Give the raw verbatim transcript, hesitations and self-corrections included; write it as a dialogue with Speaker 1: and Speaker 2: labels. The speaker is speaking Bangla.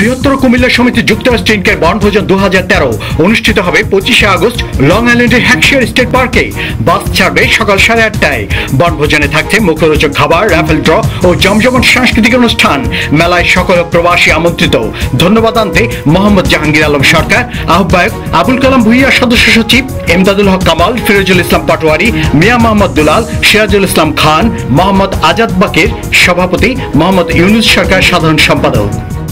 Speaker 1: বৃহত্তর কুমিল্লা সমিতি যুক্তরাষ্ট্র ইনকের বনভোজন দু হাজার তেরো অনুষ্ঠিত হবে পঁচিশে আগস্ট লং আইল্যান্ডের হ্যাকশিয়ার স্টেট পার্কে। বাস ছাড়বে সকাল সাড়ে আটটায়। বনভোজনে থাকছে মুখরোচক খাবার, রাফেল ড্র ও জমজমাট সাংস্কৃতিক অনুষ্ঠান। মেলায় সকল প্রবাসী আমন্ত্রিত। ধন্যবাদ আনতে মোহাম্মদ জাহাঙ্গীর আলম সরকার, আহ্বায়ক আবুল কালাম ভুইয়া, সদস্য সচিব এমদাদুল হক কামাল, ফিরোজুল ইসলাম পাটোয়ারি, মিয়া মোহাম্মদ দুলাল, সিরাজুল ইসলাম খান, মোহাম্মদ আজাদ বাকের, সভাপতি মোহাম্মদ ইউনুস সরকার, সাধারণ সম্পাদক।